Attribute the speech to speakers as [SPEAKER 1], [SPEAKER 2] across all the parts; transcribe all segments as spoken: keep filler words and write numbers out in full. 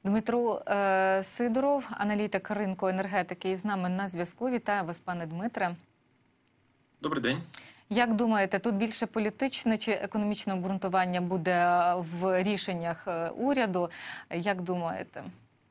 [SPEAKER 1] Дмитро е, Сидоров, аналітик ринку енергетики, із нами на зв'язку. Вітаю вас, пане Дмитре.
[SPEAKER 2] Добрий день.
[SPEAKER 1] Як думаєте, тут більше політичне чи економічне обґрунтування буде в рішеннях уряду? Як думаєте?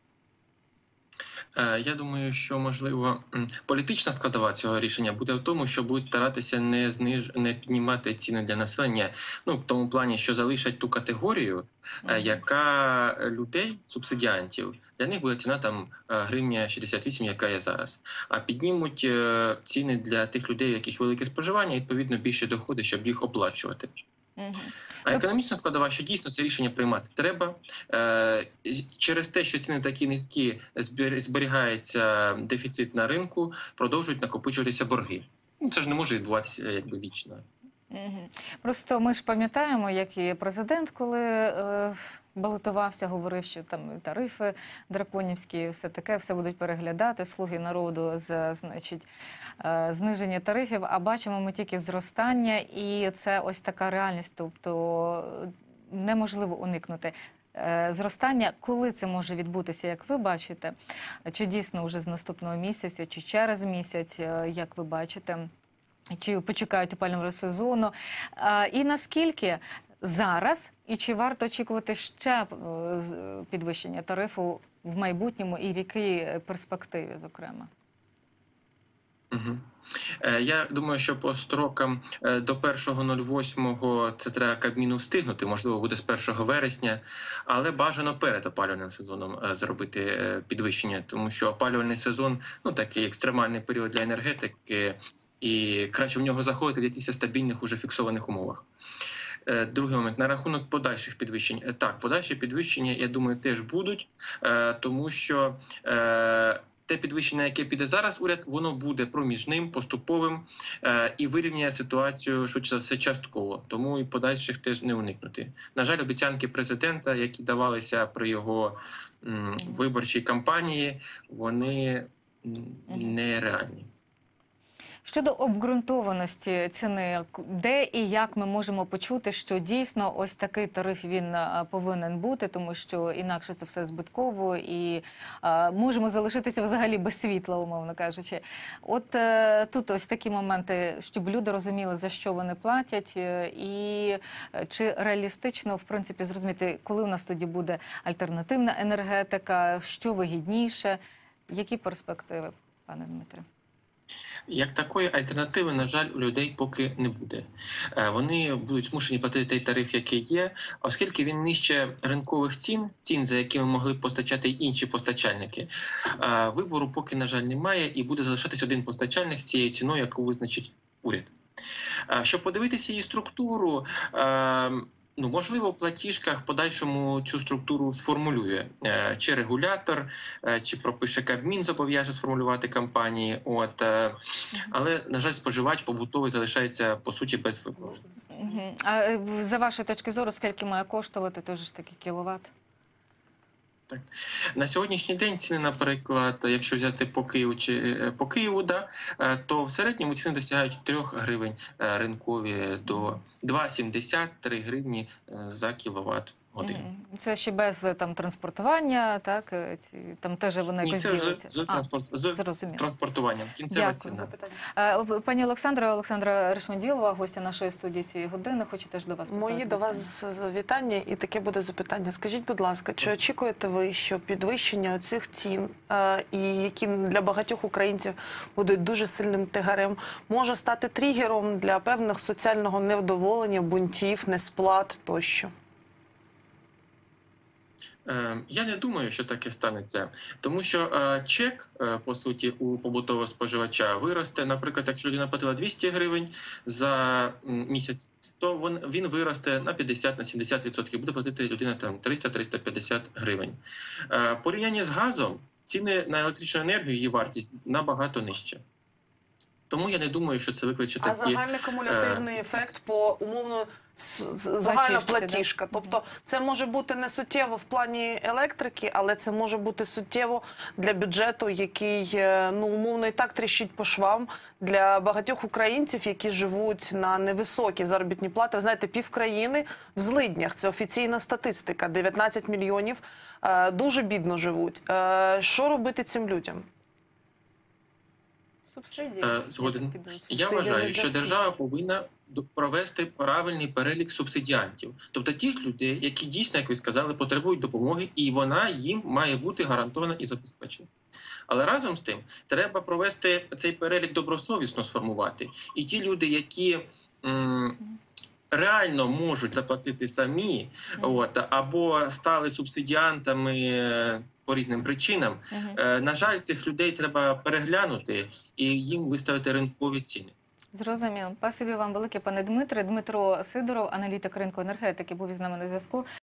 [SPEAKER 2] Я думаю, що, можливо, політична складова цього рішення буде в тому, що будуть старатися не зниж... не піднімати ціни для населення, ну, в тому плані, що залишать ту категорію, mm-hmm. яка людей, субсидіантів, для них буде ціна там гривня шістдесят вісім, яка є зараз. А піднімуть ціни для тих людей, у яких велике споживання, відповідно, більше доходи, щоб їх оплачувати. Угу. А економічна складова, що дійсно це рішення приймати треба. Через те, що ціни такі низькі, зберігається дефіцит на ринку, продовжують накопичуватися борги. Ну, це ж не може відбуватися якби вічно.
[SPEAKER 1] Угу. Просто ми ж пам'ятаємо, як і президент, коли е, балотувався, говорив, що там тарифи драконівські, все таке, все будуть переглядати, слуги народу за, значить, е, зниження тарифів, а бачимо ми тільки зростання, і це ось така реальність, тобто неможливо уникнути. Зростання, коли це може відбутися, як ви бачите? Чи дійсно вже з наступного місяця, чи через місяць, як ви бачите? Чи почекають опалювального сезону? І наскільки зараз, і чи варто очікувати ще підвищення тарифу в майбутньому і в якій перспективі, зокрема?
[SPEAKER 2] Угу. Я думаю, що по строкам до першого восьмого це треба Кабміну встигнути, можливо, буде з першого вересня, але бажано перед опалювальним сезоном зробити підвищення, тому що опалювальний сезон, ну, такий екстремальний період для енергетики, і краще в нього заходити в якихось стабільних, уже фіксованих умовах. Другий момент, на рахунок подальших підвищень. Так, подальші підвищення, я думаю, теж будуть, тому що те підвищення, яке піде зараз уряд, воно буде проміжним, поступовим е, і вирівняє ситуацію, швидше за все, частково. Тому і подальших теж не уникнути. На жаль, обіцянки президента, які давалися при його м, виборчій кампанії, вони нереальні.
[SPEAKER 1] Щодо обґрунтованості ціни, де і як ми можемо почути, що дійсно ось такий тариф він повинен бути, тому що інакше це все збитково і а, можемо залишитися взагалі без світла, умовно кажучи. От е, тут ось такі моменти, щоб люди розуміли, за що вони платять, і чи реалістично, в принципі, зрозуміти, коли у нас тоді буде альтернативна енергетика, що вигідніше, які перспективи, пане Дмитре?
[SPEAKER 2] Як такої альтернативи, на жаль, у людей поки не буде. Вони будуть змушені платити той тариф, який є, оскільки він нижче ринкових цін, цін, за якими могли б постачати й інші постачальники. Вибору поки, на жаль, немає, і буде залишатись один постачальник з цією ціною, яку визначить уряд. Щоб подивитися її структуру, ну, можливо, в платіжках подальшому цю структуру сформулює чи регулятор, чи пропише Кабмін, зобов'яже сформулювати компанії. От, але, на жаль, споживач побутовий залишається, по суті, без вибору.
[SPEAKER 1] А за вашої точки зору, скільки має коштувати той же ж таки кіловат?
[SPEAKER 2] Так. На сьогоднішній день ціни, наприклад, якщо взяти по Києву, чи, по Києву, да, то в середньому ціни досягають трьох гривень ринкові до два сімдесят три гривні за кіловат годину.
[SPEAKER 1] Це ще без там транспортування, так? Там теж воно якось ділиться.
[SPEAKER 2] З, з, транспорт, з, з транспортуванням. Кінцева ціна.
[SPEAKER 1] Пані Олександра, Олександра Решмеділова, гостя нашої студії цієї години, хочу теж до вас поставити
[SPEAKER 3] Мої до вас вітання, і таке буде запитання. Скажіть, будь ласка, чи очікуєте ви, що підвищення цих цін, і які для багатьох українців будуть дуже сильним тягарем, може стати тригером для певних соціального невдоволення, бунтів, несплат тощо?
[SPEAKER 2] Я не думаю, що таке станеться, тому що чек, по суті, у побутового споживача виросте. Наприклад, якщо людина платила двісті гривень за місяць, то він виросте на п'ятдесят на сімдесят відсотків, буде платити людина там триста триста п'ятдесят гривень. В порівнянні з газом ціни на електричну енергію, її вартість набагато нижча. Тому я не думаю, що це викличе
[SPEAKER 3] А
[SPEAKER 2] такі...
[SPEAKER 3] загальний кумулятивний
[SPEAKER 2] е,
[SPEAKER 3] ефект по умовно с- з- загальна
[SPEAKER 1] Платіжці, да?
[SPEAKER 3] платіжка. Тобто це може бути не суттєво в плані електрики, але це може бути суттєво для бюджету, який, е, ну, умовно, і так тріщить по швам для багатьох українців, які живуть на невисокі заробітні плати. Ви знаєте, пів країни в злиднях. Це офіційна статистика. дев'ятнадцять мільйонів е, дуже бідно живуть. Е, Що робити цим людям?
[SPEAKER 1] Субсидії.
[SPEAKER 2] Е, згоден.
[SPEAKER 1] які підуть.
[SPEAKER 2] Я
[SPEAKER 3] Субсидії не
[SPEAKER 2] вважаю, що
[SPEAKER 3] для всіх.
[SPEAKER 2] держава повинна до- провести правильний перелік субсидіантів. Тобто тих людей, які дійсно, як ви сказали, потребують допомоги, і вона їм має бути гарантована і забезпечена. Але разом з тим треба провести цей перелік добросовісно сформувати. І ті люди, які м, реально можуть заплатити самі,
[SPEAKER 1] Мгм.
[SPEAKER 2] от, або стали субсидіантами е, по різним причинам,
[SPEAKER 1] Мгм.
[SPEAKER 2] Е, на жаль, цих людей треба переглянути і їм виставити ринкові ціни.
[SPEAKER 1] Зрозуміло. Спасибі вам велике, пане Дмитре. Дмитро Сидоров, аналітик ринку енергетики, був із нами на зв'язку.